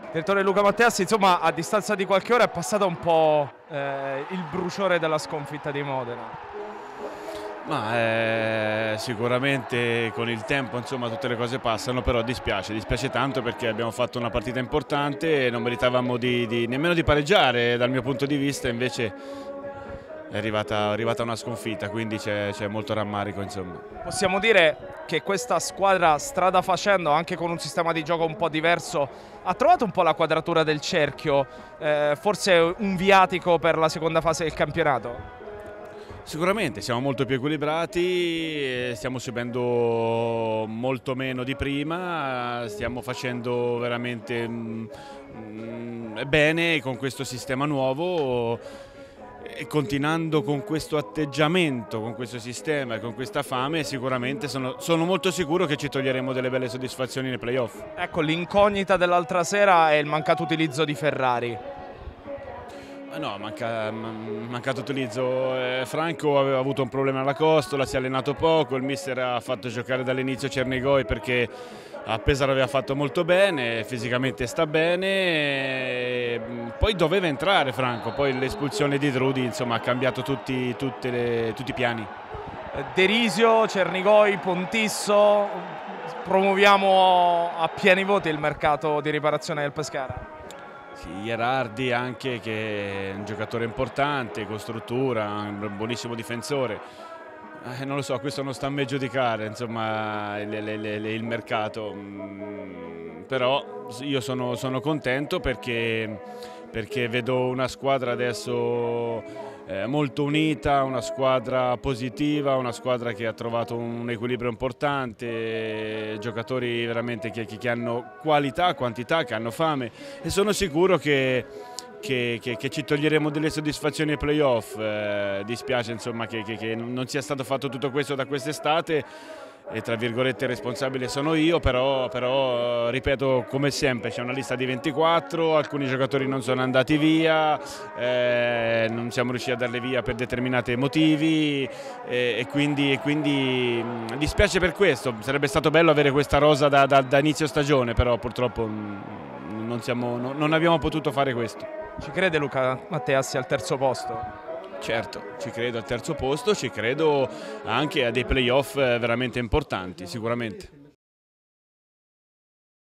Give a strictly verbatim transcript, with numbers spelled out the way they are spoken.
Direttore Luca Matteassi, insomma, a distanza di qualche ora è passato un po' eh, il bruciore della sconfitta di Modena. Ma eh, sicuramente con il tempo, insomma, tutte le cose passano, però dispiace, dispiace tanto perché abbiamo fatto una partita importante e non meritavamo di, di, nemmeno di pareggiare dal mio punto di vista, invece è arrivata, è arrivata una sconfitta, quindi c'è molto rammarico, insomma. Possiamo dire che questa squadra, strada facendo, anche con un sistema di gioco un po' diverso, ha trovato un po' la quadratura del cerchio, eh, forse un viatico per la seconda fase del campionato? Sicuramente siamo molto più equilibrati, stiamo subendo molto meno di prima, stiamo facendo veramente mm, mm, bene con questo sistema nuovo e continuando con questo atteggiamento, con questo sistema e con questa fame sicuramente sono, sono molto sicuro che ci toglieremo delle belle soddisfazioni nei playoff. Ecco, l'incognita dell'altra sera è il mancato utilizzo di Ferrari. No, manca, mancato utilizzo. Eh, Franco aveva avuto un problema alla costola, si è allenato poco, il mister ha fatto giocare dall'inizio Cernigoi perché a Pesaro aveva fatto molto bene, fisicamente sta bene, e poi doveva entrare Franco, poi l'espulsione di Drudi insomma, ha cambiato tutti, tutte le, tutti i piani. Derisio, Cernigoi, Pontisso, promuoviamo a pieni voti il mercato di riparazione del Pescara. Sì, Ierardi anche, che è un giocatore importante, con struttura, un buonissimo difensore. Eh, non lo so, questo non sta a me giudicare, insomma, le, le, le, il mercato. Mm, però io sono, sono contento perché, perché vedo una squadra adesso eh, molto unita, una squadra positiva, una squadra che ha trovato un equilibrio importante, giocatori veramente che, che hanno qualità, quantità, che hanno fame e sono sicuro che Che, che, che ci toglieremo delle soddisfazioni ai playoff. Eh, dispiace insomma che, che, che non sia stato fatto tutto questo da quest'estate e tra virgolette il responsabile sono io, però, però ripeto come sempre c'è una lista di ventiquattro, alcuni giocatori non sono andati via, eh, non siamo riusciti a darle via per determinati motivi e, e, quindi, e quindi mh, dispiace per questo, sarebbe stato bello avere questa rosa da, da, da inizio stagione, però purtroppo mh, non, siamo, no, non abbiamo potuto fare questo. Ci crede Luca Matteassi al terzo posto? Certo, ci credo al terzo posto, ci credo anche a dei playoff veramente importanti, sicuramente.